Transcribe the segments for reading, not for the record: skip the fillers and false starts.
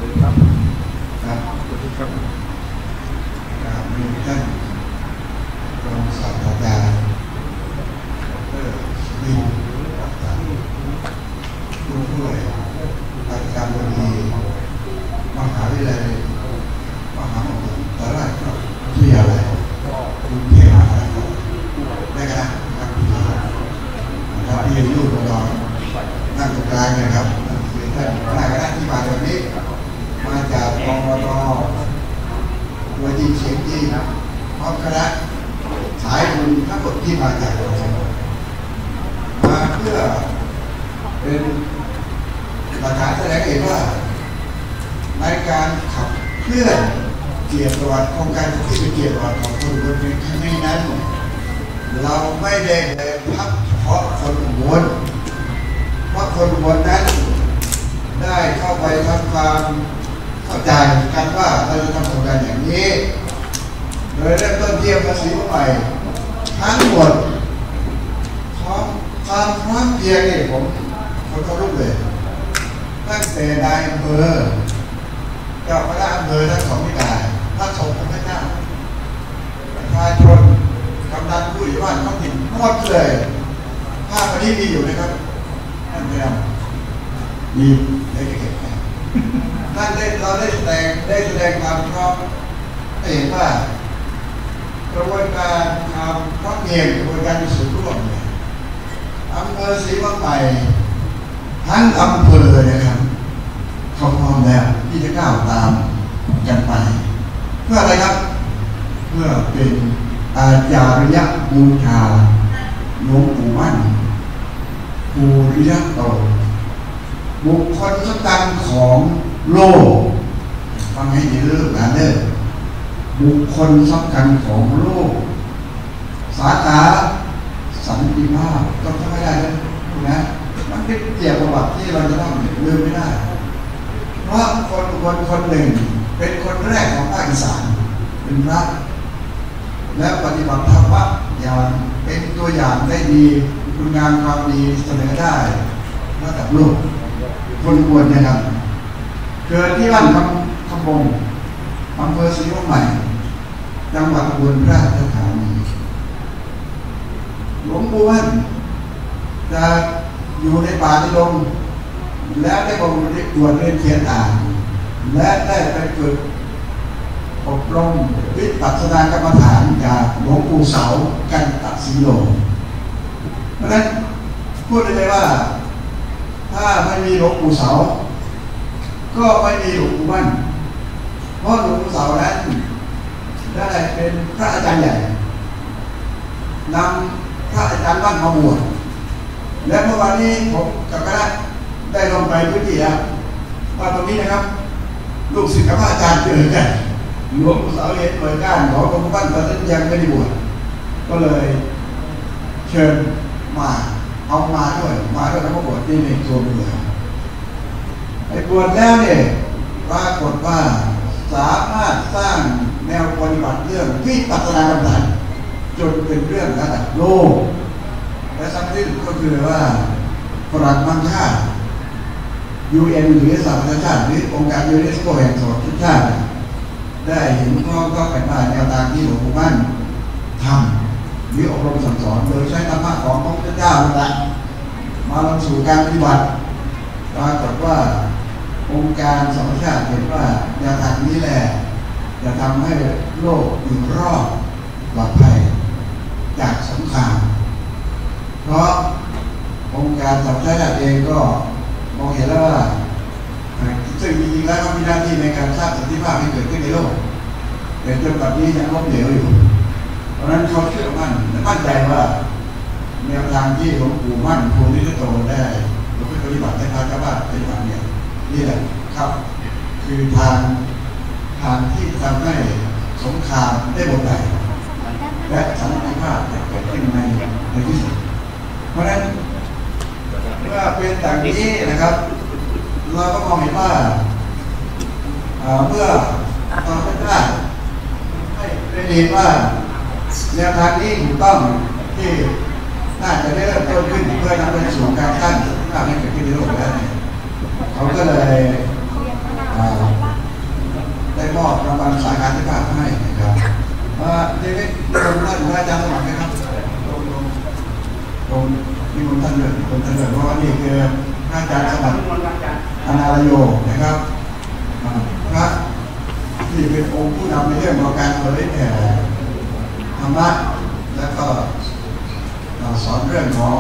ครับครับครับมีท่านรองศาสตราจารย์วินรักษาผู้ช่วยอาจารย์บดีมหาวิทยาลัยมหามกุฏราชวิทยาลัยกรุงเทพมหานครได้กันนะครับครับที่อยู่ตรงกลางนั่งตรงกลางนะครับคือท่านหัวหน้าคณะที่มาวันนี้มาจากกมต.ตัวจริงเสียงจริงพร้อมคณะสายบุญทั้งหมดที่มาจากเรามาเพื่อเป็นหลักฐานแสดงเห็นว่าในการขับเคลื่อนเกียรติประวัติโครงการที่เป็นเกียรติประวัติของคนอุบลในครั้งนี้นั้นเราไม่ได้พักเฉพาะคนอุบลเพราะคนอุบลนั้นได้เข้าไปทำความเข้าใจกันว่าเราจะทำโครงการอย่างนี้โดยเริ่มต้นเทียบภาษีใหม่ทั้งหมดความพร้อมเพรียงนี่ผมคนเคารพเลยตั้งแต่นายอำเภอเจ้าคณะอำเภอทั้งสองนิกายพระสงฆ์พระเจ้าประชาชนกำนันผู้ใหญ่บ้านท้องถิ่นหมดเลยภาพวันนี้มีอยู่นะครับท่านพยายามมีได้เก็บท่านเราได้แสดงความพร้อมให้เห็นว่ากระบวนการความพร้อมเพรียงกระบวนการมีส่วนร่วมอำเภอศรีวังใหม่ทั้งอำเภอนะครับเขาพร้อมแล้วที่จะก้าวตามกันไปเพื่ออะไรครับเพื่อเป็นอาจาริยบูชาหลวงปู่มั่นภูริยโตบุคคลสำคัญของโลกฟังให้ดีเรื่องนะเด้อบุคคลสำคัญของโลกสาขาสันติภาพต้องทำไม่ได้นะมันเป็นเกี่ยวกับประวัติที่เราจะต้องลืมไม่ได้เพราะคนหนึ่งเป็นคนแรกของภาคอีสานเป็นพระและปฏิบัติธรรมะอย่างเป็นตัวอย่างได้ดีคุณงามความดีเสนอได้ระดับโลกคนควรนะครับเกิดที่บ้านคำบงอำเภอศรีวังใหม่จังหวัดอุบลราชธานีหลวงปู่มั่นจะอยู่ในป่าในดงและได้บวชเรียนเขียนอ่านและได้ไปฝึกอบรมวิปัสสนากรรมฐานจากหลวงปู่เสากันตศรีโลเพราะฉะนั้นพูดได้เลยว่าถ้าไม่มีหลวงปู่เสาก็ไม่มีหลวงปู่มั่นเพราะหลวงปู่เสานั้นได้เป็นพระอาจารย์ใหญ่นำพระอาจารย์มั่นมาบวชและเมื่อวานนี้ผมกับคณะได้ลงไปพื้นที่แล้วว่าตรงนี้นะครับลูกศิษย์กับพระอาจารย์เจอกันหลวงปู่เสาเห็นหน่วยก้านของหลวงปู่มั่นตอนนั้นยังไม่ได้บวชก็เลยเชิญมาเอามาด้วยแล้วก็บวชที่ในตัวเมืองไอ้บวชแล้วเนี่ยปรากฏว่าสามารถสร้างแนวปฏิบัติเรื่องวิปัสสนากรรมฐานจนเป็นเรื่องระดับโลกและสำคัญก็คือว่าฝรั่งมังค่า UN หรือสหประชาชาติหรือองค์การยูเนสโกแห่งสหประชาชาติได้เห็นพ้องต้องกันว่าแนวทางที่หลวงปู่มั่นทำหรืออบรมสั่งสอนโดยใช้ธรรมะของพระพุทธเจ้านั่นมาลงสู่การปฏิบัติปรากฏว่าองค์การสหประชาชาติเห็นว่าแนวทางนี้แหละจะทำให้โลกอยู่รอดปลอดภัยจากสงครามเพราะองค์การสหประชาชาติเองก็มองเห็นแล้วว่าซึ่งจริงๆแล้วเขามีหน้าที่ในการสร้างสันติภาพให้เกิดขึ้นในโลกแต่จนปัจจุบันยังล้มเหลวอยู่เพราะฉะนั้นเขาเชื่อมั่นใจว่าแนวทางที่หลวงปู่มั่นภูริทัตโตได้หลวงพ่อปฏิบัติในทางชาวบ้านปฏิบัติเนี่ยนี่แหละครับคือทางที่ทำให้สงครามได้หมดไปและสันติภาพจะเกิดขึ้นในที่สุดเพราะฉะนั้นเมื่อเป็นอย่างนี้นะครับเราก็มองเห็นว่าเมื่อตอนแรกให้ได้เห็นว่าแนวทางนี้ถูกต้องที่น่าจะได้เริ่มต้นขึ้นเพื่อนำไปสู่การสร้างสภาพให้เกิดขึ้นในโลกแล้วเขาก็เลยำสายการที่ภาพให้นะครับเด็กๆท่านอาจารย์สมัครนะครับตรงนี่คนท่านเลยเพราะว่านี่คืออาจารย์สมัครอนาลโยนะครับพระที่เป็นองค์ผู้นำในเรื่องของการเผยแผ่ธรรมะและก็สอนเรื่องของ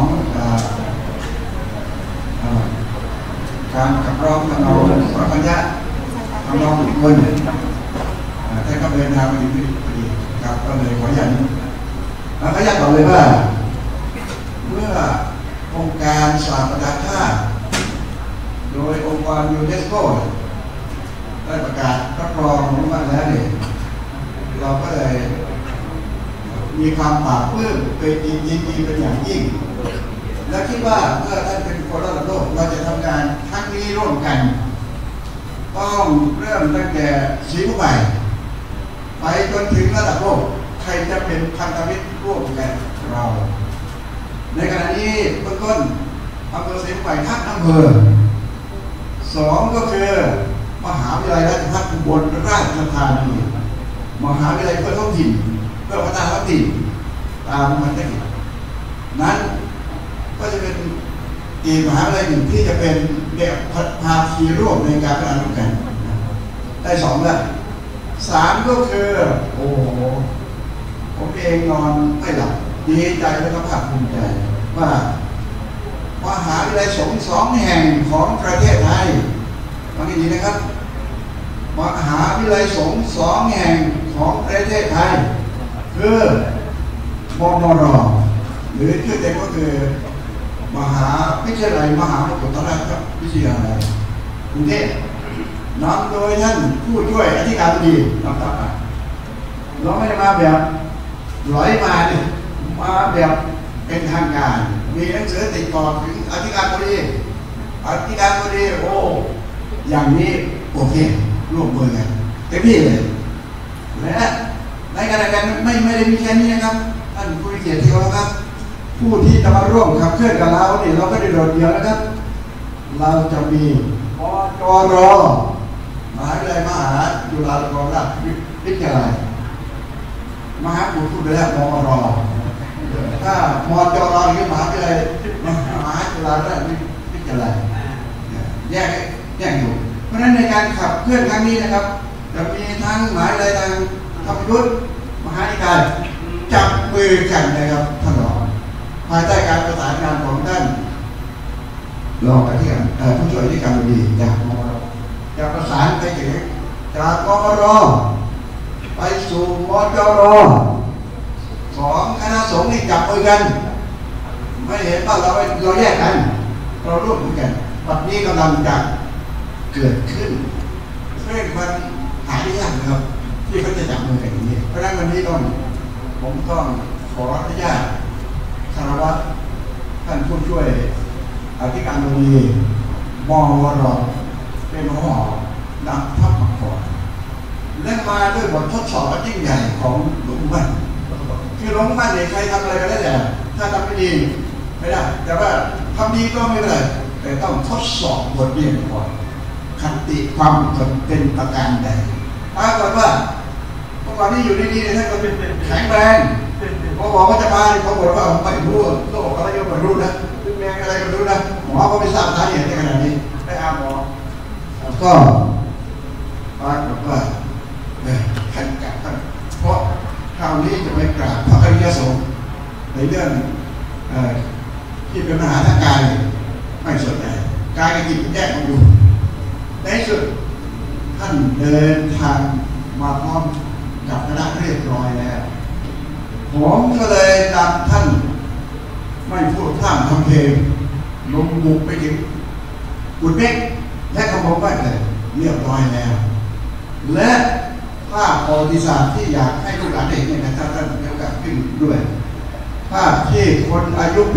การขับร้องทำนองพระปัญญาทำนองเงินท่านก็เดินทางมาดีครับก็เลยขออนุญาตขออนุญาตบอกเลยว่าเมื่อองค์การสหประชาชาติโดยองค์กรยูเนสโกได้ประกาศรับรองอนุมัติแล้วเนี่ยเราก็เลยมีความปราบปลื้มเป็นยินดีเป็นอย่างยิ่งและคิดว่าเมื่อท่านเป็นคนระดับโลกเราจะทำงานครั้งนี้ร่วมกันต้องเริ่มตั้งแต่สีผู้ใหม่ไปจนถึงระดับโลกใครจะเป็นพันธมิตรร่วมกันเราในขณะนี้เบื้องต้นอำเภอสีผู้ใหม่ทั้งอำเภอสองก็คือมหาวิทยาลัยราชภัฏอุบลราชธานีมหาวิทยาลัยเพื่อท้องถิ่นเพื่อพัฒนาท้องถิ่นตามมันได้นั้นก็จะเป็นอีกมหาวิทยาลัยหนึ่งที่จะเป็นแบบภาคีร่วมในการพัฒนาร่วมกันได้สองแล้วสามก็คือโอ้ผมเองนอนไม่หลับดีใจและก็ภาคภูมิใจว่ามหาวิทยาลัยสงฆ์สองแห่งของประเทศไทยฟังดีๆนะครับมหาวิทยาลัยสงฆ์สองแห่งของประเทศไทยคือมมร.หรือชื่อเต็มก็คือมหาวิทยาลัยมหามกุฏราชวิทยาลัยกรุงเทพนำโดยท่านผู้ช่วยอธิการบดีนำตามมาเราไม่ได้มาแบบร้อยมาเนี่ยมาแบบเป็นทางการมีหนังสือติดต่อถึงอธิการบดีโอ้อย่างนี้โอเคร่วมมือกันเต็มที่เลยและในขณะกันไม่ได้มีแค่นี้นะครับท่านผู้เกียรติที่เคารพครับผู้ที่จะมาร่วมขับเคลื่อนกับเราเนี่ยเราก็ได้โดดเดี่ยวนะครับเราจะมีมจร.มหาวิทยาลัยมหาจุฬาลงกรณราชวิทยาลัยมหาบุตรพูดไปแล้วมร.ถ้ามจร.หรือมหาวิทยาลัยมหาจุฬาลงกรณราชวิทยาลัยแยกอยู่เพราะฉะนั้นในการขับเคลื่อนครั้งนี้นะครับจะมีทั้งมหาวิทยาลัยทางธรรมยุทธมหาวิทยาลัยจับมือกันนะครับท่านรองภายใต้การประสานงานของท่านรองอธิการผู้ช่วยอธิการบดีจากมร.จะประสานไปถึงจากมร.ไปสู่มจร.สองคณะสงฆ์นี่จับมือกันไม่เห็นว่าเราแยกกันเราร่วมมือกันวันนี้กำลังจะเกิดขึ้นเรื่องมันหายากนะครับที่เขาจะจับมือกันอย่างนี้เพราะฉะนั้นวันนี้ผมต้องขออนุญาตคารวะท่านผู้ช่วยอธิการบดีมวร.เป็นหัวหอนำทัพมาก่อนและมาด้วยบททดสอบยิ่งใหญ่ของหลวงปู่มั่นคือหลวงปู่มั่นเนี่ยใครทำอะไรก็ได้แต่ถ้าทำไม่ดีไม่ได้แต่ว่าทำดีก็ไม่เป็นไรแต่ต้องทดสอบบทเรียนก่อนขันติความอดเป็นประการใดปรากฏว่าเมื่อก่อนที่อยู่ดีๆท่านก็เป็นแข็งแรงพอบอกว่าจะมาเขาบอกว่าไม่รู้โลกอะไรก็ไม่รู้นะเป็นแมงอะไรก็ไม่รู้นะหมอก็ไม่ทราบสาเหตุในขณะนี้ได้หาหมอก็ปรากฏว่าท่านกลับท่านเพราะคราวนี้จะไปกราบพระอริยสงฆ์ในเรื่องที่เป็นปัญหาทางกายไม่สนใจกายกับจิตแยกกันอยู่ในสุดท่านเดินทางมาพร้อมกับคณะเรียบร้อยแล้วผมก็เลยนำท่านไม่พูดพร่ำทำเพลงลงบุกไปถึงกุฎเมฆและขบวนบ้านเลยเรียบร้อยแล้วและภาพประวัติศาสตร์ที่อยากให้ลูกหลานได้เห็นนะครับท่านมีโอกาสขึ้นด้วยภาพที่คนอายุ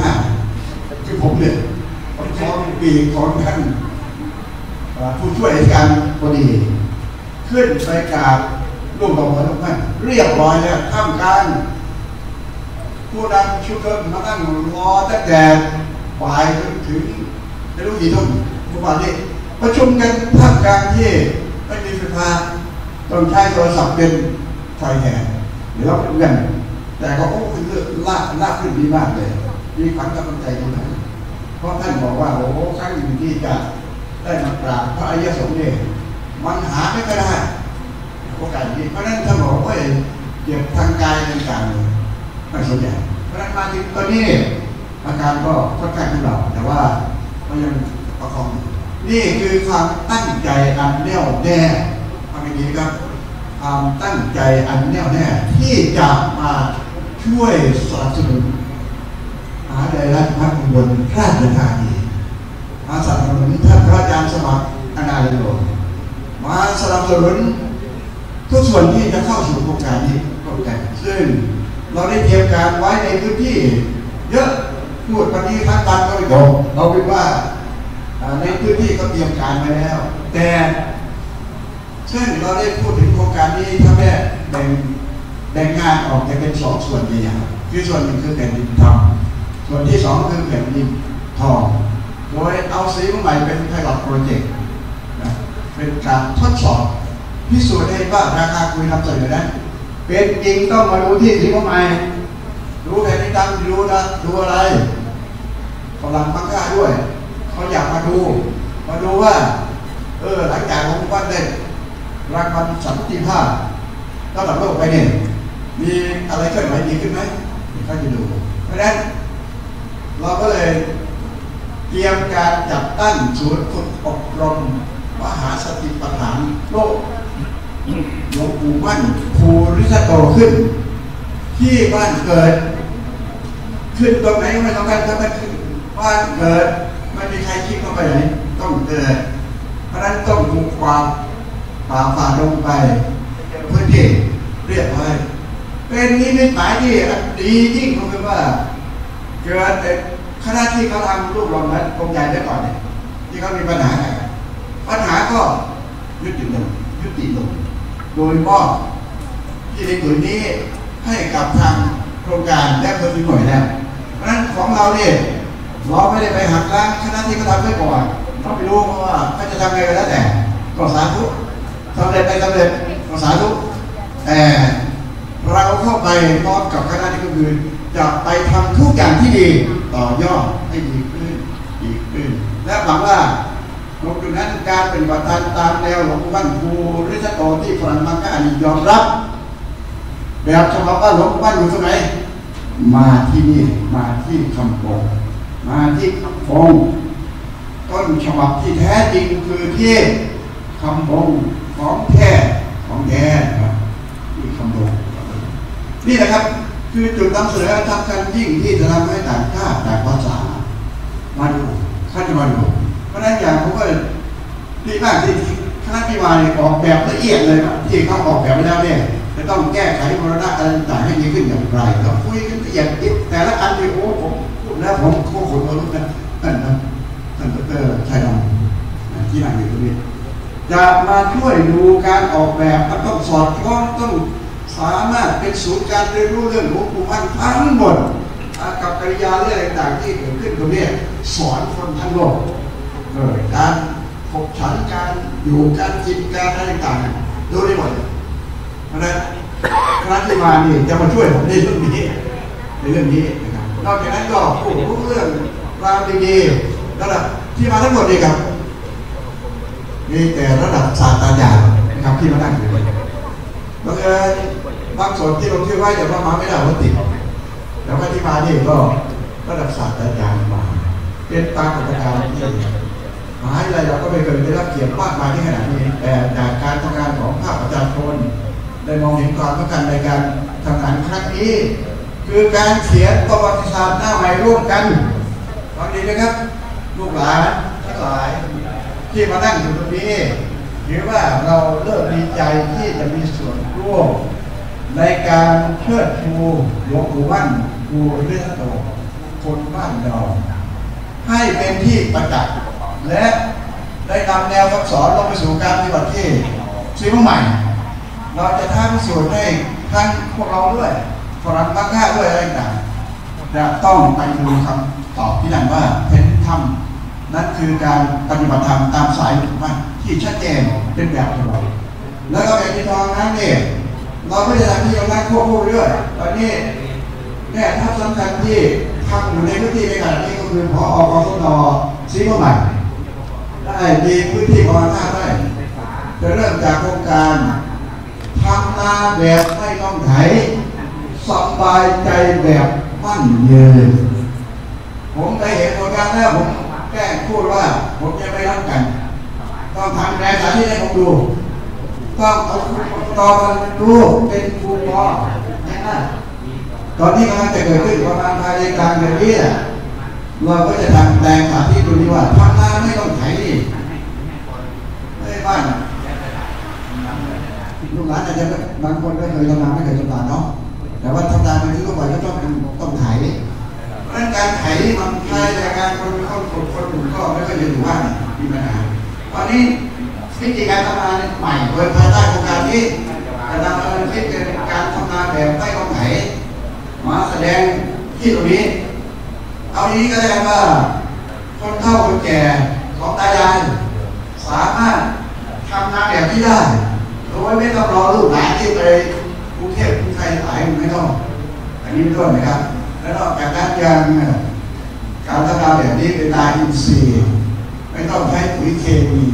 85คือผมเนี่ย2 ปีของท่านผู้ช่วยอธิการบดีขึ้นไปกราบรูปหล่อหลวงพ่อเรียบร้อยแล้วท่ามกลางผู้นำชุดเดิมมานั่งรอตั้งแต่บ่ายจนถึงไม่รู้กี่ทุ่มเมื่อวานนี้ประชุมกันท่ามกลางที่ไม่มีไฟฟ้าตต้องใช้โทรศัพท์เป็นไฟแทนเดี๋ยวเราเพื่อนแต่ก็โอ้คือลากขึ้นดีมากเลยมีขวัญกำลังใจตรงนั้นเพราะท่านบอกว่าโอ้ครั้งหนึ่งที่จะได้มากราบพระอริยสงฆ์เนี่ยมันหาไม่ก็ได้โอกาสนี้เพราะนั้นท่านบอกว่าเกี่ยวทางกายต่างๆไม่สนใจเพราะนั้นมาถึงตอนนี้อาการก็ค่อนข้างทุเลาแต่ว่าก็ยังประคองนี่คือความตั้งใจอันแน่วแน่ฟังดีๆครับความตั้งใจอันแน่วแน่ที่จะมาช่วยสนับสนุนมหาวิทยาลัยราชภัฏอุบลราชธานีมาสนับสนุนท่านพระอาจารย์สมัครอนาลิโลมาสนับสนุนทุกส่วนที่จะเข้าสู่โครงการนี้โครงการซึ่งเราได้เตรียมการไว้ในพื้นที่เยอะพูดวันนี้ทั้งวันก็ไม่จบเราคิดว่าในพื้นที่ก็เตรียมการไว้แล้วแต่ซึ่งเราได้พูดถึงโครงการนี้ถ้าแบ่งงานออกจะเป็น2 ส่วนใหญ่ๆคือส่วนหนึ่งคือแผ่นดินทองส่วนที่2คือแผ่นดินทองโดยเอาสีใหม่เป็นไพลอตโปรเจกต์เป็นการทดสอบพิสูจน์ให้ว่าราคาคุยนำเสนอนั้นเป็นจริงต้องมาดูที่สีใหม่ดูแผ่นดินดำดูอะไรฝรั่งมังค่าด้วยเขาอยากมาดูว่าหลังจากของวัดได้รางวัลสันติภาพระดับโลกไปเนี่ยมีอะไรเคลื่อนไหวดีขึ้นไหมเขาจะดูเพราะฉะนั้นเราก็เลยเตรียมการจัดตั้งศูนย์ฝึกอบรมมหาสติปัฏฐานโลกหลวงปู่มั่นภูริทัตโตขึ้นที่บ้านเกิดขึ้นตรงไหนก็ไม่ต้องการถ้ามันขึ้นบ้านเกิดไม่มีใครคิดเข้าไปไหนต้องเกิดเพราะนั้นต้องบุกความฝ่าลงไปพื้นที่เรียบร้อยเป็นนิมิตหมายที่ดียิ่งก็คือว่าเกิดคณะที่เขาทำรูปรองนั้นกรมใหญ่ได้ก่อนเนี่ยที่เขามีปัญหาก็ยุติลงโดยมอบที่ในกลุ่มนี้ให้กับทางโครงการและเพิ่มหน่วยแล้วเพราะฉะนั้นของเราเนี่ยเราไม่ได้ไปหักล้างคณะที่เขาทำไว้ก่อนเราไม่รู้เพราะว่าเขาจะทำไงก็แล้วแต่ก็สาธุสำเร็จก็สาธุแต่เราเข้าไปพร้อมกับคณะที่ก็คือจะไปทำทุกอย่างที่ดีต่อยอดให้ดีขึ้นและหวังว่าลงจุดนั้นการปฏิบัติตามแนวหลวงปู่มั่นภูริทัตโตที่ฝรั่งมังค่ายอมรับแบบฉบับว่าหลวงปู่มั่นอยู่ตรงไหนมาที่นี่มาที่คำปงมาที่คำปงต้นฉบับที่แท้จริงคือที่คำปงของแท้ครับที่คำปงนี่แหละครับคือจุดนำเสนอทำกันยิ่งที่จะทำให้ต่างชาติต่างภาษามาดูข้าจะมาดูเพราะนั้นอย่างผมก็ดีมากที่คณะพิมายออกแบบละเอียดเลยที่เขาออกแบบไปแล้วเนี่ยจะต้องแก้ไขมรณะอะไรต่างๆให้ดีขึ้นอย่างไรเราคุยกันละเอียดแต่ละอันที่โอ้ผมพูดแล้วผมโคตรรู้นะท่านดร.ชัยดำที่นั่งอยู่ตรงนี้จะมาช่วยดูการออกแบบมันต้องสอดคล้องต้องสามารถเป็นศูนย์การเรียนรู้เรื่องหลวงปู่มั่นทั้งหมดกับกิริยาเรื่องต่างๆที่เกิดขึ้นตรงนี้สอนคนทั้งโลกการขบฉันการอยู่การกินการอะไรต่างๆดูได้หมดเพราะฉะนั้นคณะที่มานี่จะมาช่วยผมในเรื่องนี้นะครับนอกจากนั้นก็พูดเรื่องราวดีๆระดับที่มาทั้งหมดนี่ครับมีแต่ระดับศาสตราจารย์นะครับที่มานั่งอยู่บางส่วนที่ลงชื่อไว้แต่ว่ามาไม่ได้ว่าติดแล้วก็ที่มานี่ก็ระดับศาสตราจารย์มาเป็นปรากฏการณ์ที่มหาวิทยาลัยเราก็ไม่เคยได้รับเกียรติมากมายที่ขนาดนี้แต่จากการทำงานของภาคประชาชนได้มองเห็นความสำคัญในการทำงานครั้งนี้คือการเขียนประวัติศาสตร์หน้าใหม่ร่วมกันฟังดีนะครับลูกหลานทั้งหลายที่มานั่งอยู่ตรงนี้ถือว่าเราเริ่มดีใจที่จะมีส่วนร่วมในการเชิดชูหลวงปู่มั่นภูริทัตโตคนบ้านเราให้เป็นที่ประจักษ์และได้นำแนวคำสอนลงไปสู่การปฏิบัติที่ชีวิตใหม่เราจะทำส่วนให้ทั้งพวกเราด้วยฝรั่งมังค่าด้วยอะไรต่างจะต้องไปดูคำตอบที่นั่นว่าเป็นธรรมนั่นคือการปฏิบัติธรรมตามสายหลวงปู่มั่นที่ชัดเจนเป็นแบบฉบับแล้วก็แผ่นดินทองนั้นเนี่ยเราไม่ได้ทำที่ตรงนั้นควบคู่ด้วยตอนนี้เนี่ยทัพสำคัญที่ทำอยู่ในพื้นที่ในขณะนี้ก็คือพออกสนศรีเมืองใหม่ได้มีพื้นที่ประมาณ5 ไร่จะเริ่มจากโครงการทำนาแบบไม่ต้องไถสบายใจแบบมั่นยืนผมได้เห็นโครงการแล้วผมแกล้งพูดว่าผมจะไม่รับกันต้องทำแรงสาธิตให้ผมดูต้องเอาตอมาดูเป็นครูปอนะตอนนี้กำลังจะเกิดขึ้นประมาณภายในกลางเดือนนี้เราก็จะทำแรงสาธิตดูนี้ว่าทำนาไม่ต้องไถนี่ไม่บ้านลูกหลานอาจจะบางคนไม่เคยทำนาไม่เคยทำนาเนาะแต่ว่าทำนาเป็นที่ทั่วไปก็ต้องไถเพราะฉะนั้นการไถมันใช้ในการคนหนุ่มก็ไม่เคยจะอยู่บ้านมีปัญหาตอนนี้วิธีการทำนาใหม่โดยภายใต้โครงการนี้จะนำมาคิดเป็นการทำนาแบบไม่ต้องไถมาแสดงที่ตรงนี้เอานี้ก็ได้ว่าคนเฒ่าคนแก่ของตายายสามารถทำนาแบบนี้ได้โดยไม่ต้องรอลูกหลานที่ไปกรุงเทพกรุงไทยหลายไม่ต้องอันนี้เป็นต้นนะครับแล้วนอกจากนั้นยังการทำนาแบบนี้เป็นนาอินทรีย์ไม่ต้องใช้ปุ๋ยเคมี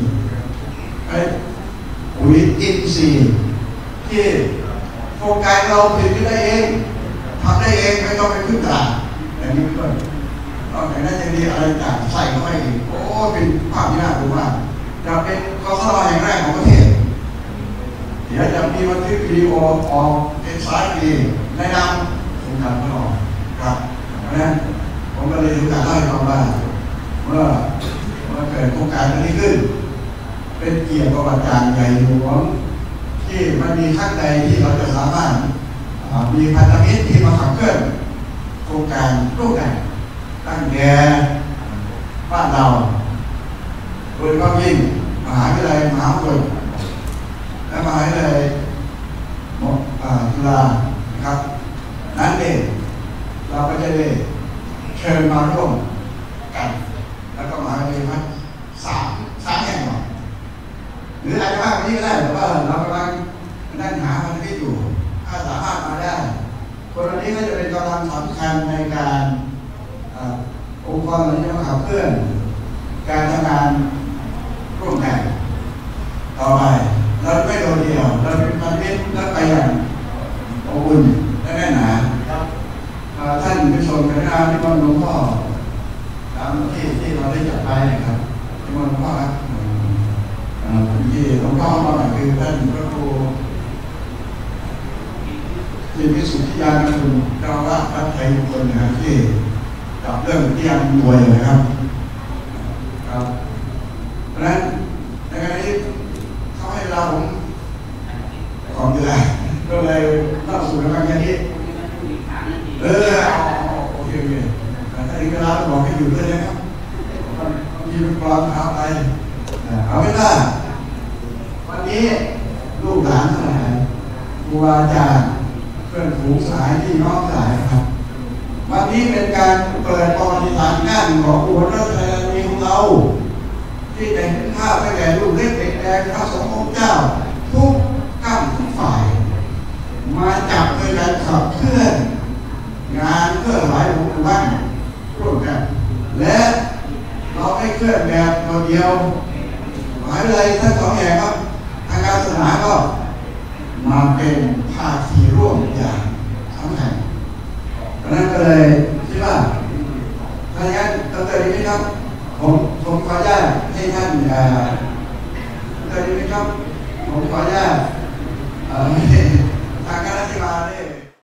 ปุ๋ยอินทรีย์ที่โครงการเราผลิตได้เองทำได้เองไม่ต้องไปพึ่งตลาดอย่างนี้เป็นต้นนอกจากนั้นยังมีอะไรต่างใส่เข้าไปอีกโอ้เป็นภาพที่น่าดูมากจะเป็นกสทแห่งแรกของประเทศเดี๋ยวจะมีบันทึกวิดีโอออกเป็นสายดีในนามโครงการของเราครับเพราะฉะนั้นผมก็เลยถือการเล่าให้ฟังว่าเมื่อเกิดโครงการนี้ขึ้นเป็นเกียรติประวัติการใหญ่หลวงที่มันมีขั้นใดที่เราจะสามารถมีพันธมิตรที่มาขับเคลื่อนโครงการร่วมกันตั้งแต่บ้านเราโดยความยิ่งมหาวิทยาลัยมหาวิทยาลัยและมหาวิทยาลัยจุฬานะครับนั้นเองเราก็จะได้เชิญมาร่วมกันแล้วก็มหาวิทยาลัย3 แห่งก่อนหรืออาจจะมากกว่านี้ก็ได้แต่ว่าเรากำลังนั่งหาพันธมิตรอยู่ถ้าสามารถมาได้คนเหล่านี้ก็จะเป็นกำลังสำคัญในการองค์กรเหล่านี้มาขับเคลื่อนการทำงานร่วมกันต่อไปเราไม่โดดเดี่ยวเราเป็นพันธมิตรแล้วไปอย่างอบอุ่นและแน่นหนาท่านผู้ชมกรุณานิมนต์หลวงพ่อตามที่เราได้จัดไปนะครับนิมนต์หลวงพ่อครับที่หลวงพ่อมาคือท่านพระครูที่วิสุทธิญาณคุณเจ้าอาวาสวัดไทยมงคลนะครับที่กับเรื่องที่ยังรวยนะครับครับเพราะฉะนั้นในการนี้เขาให้เราผมของเดือนก็เลยเล่าสู่กันมาแค่นี้โอเคแต่ถ้าอีกเวลาบอกให้อยู่ด้วยนะครับมีเป็นกรอนเอาไปเอาไม่ได้วันนี้ลูกหลานทั้งหลายครูอาจารย์เพื่อนฝูงสายที่น้องสายครับวันนี้เป็นการเปิดประวัติศาสตร์งานของอุบลราชธานีของเราที่ได้เห็นภาพตั้งแต่ลูกเล็กเด็กแดงพระสงฆ์องค์เจ้าทุกก้าวทุกฝ่ายมาจับมือกันขับเคลื่อนงานเพื่อหลายหมู่บ้านร่วมกันและเราไม่เคลื่อนแบบเดียวมหาวิทยาลัยทั้ง2 แห่งครับทางการศาสนาก็มาเป็นภาคีร่วมอย่างสำคัญเพราะนั้นก็เลยคิดว่าถ้าอย่างนั้นดร.นิมิตครับผมขออนุญาตให้ท่านดร.นิมิตครับผมขออนุญาตทางคณะที่มาได้